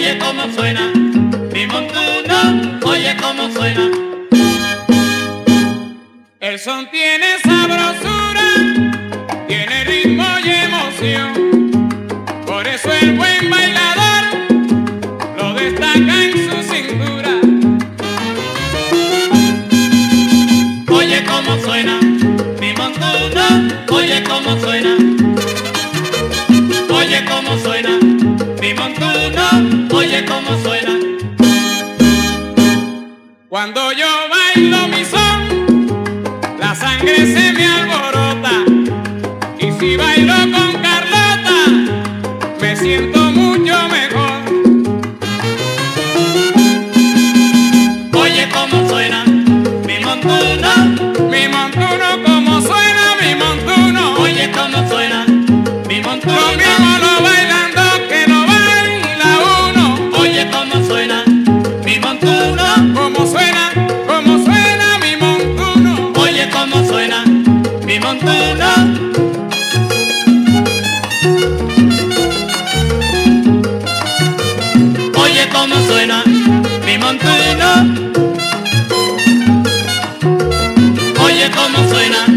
oye cómo suena, mi montuno, oye cómo suena. El son tiene sabrosura, tiene ritmo y emoción, por eso el buen bailador lo destaca en su cintura. Oye cómo suena, mi montuno, oye cómo suena. Oye cómo suena, mi montuno, oye cómo suena. Cuando yo bailo mi son, la sangre se me alborota, y si bailo con Carlota, me siento mucho mejor. Oye cómo suena, mi montuno, como suena mi montuno. oye cómo suena, mi montuno. Lo mismo lo bailando que lo baila uno. Oye cómo suena, mi montuno, Como suena mi montuno. oye cómo suena, mi montuno. Oye cómo suena, mi montuno. Oye cómo suena,